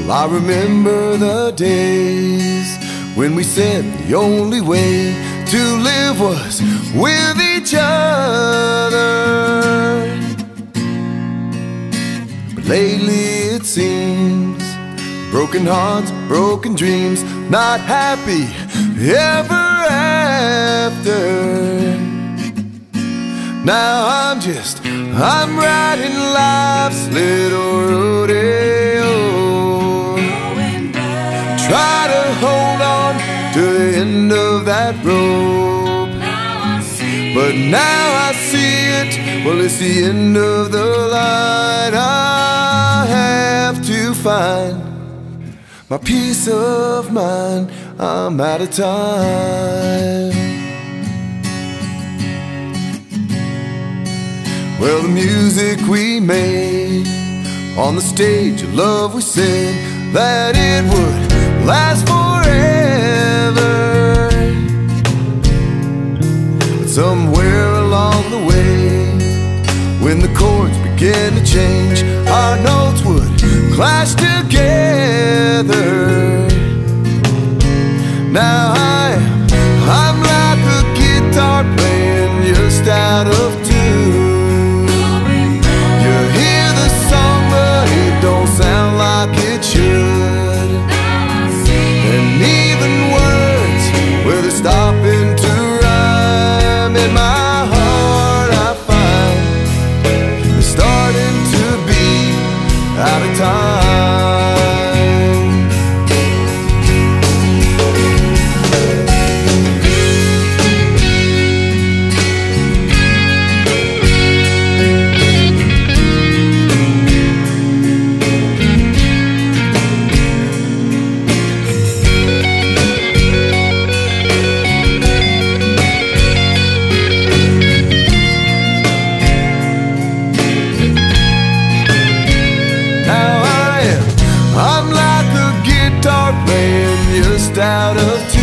I remember the days when we said the only way to live was with each other. But lately it seems broken hearts, broken dreams, not happy ever after. Now I'm riding life's little rodeo, try to hold on to the end of that rope. But now I see it, well, it's the end of the line. I have to find my peace of mind, I'm out of time. Well, the music we made on the stage of love, we said that it would last forever. But somewhere along the way, when the chords began to change, our notes would clash together. Now I'm like a guitar playing just out of tune. You hear the song, but it don't sound like it should. And even words, well, they're stopping to rhyme. In my heart I find they're starting to be out of time. I'm like a guitar playing just out of tune.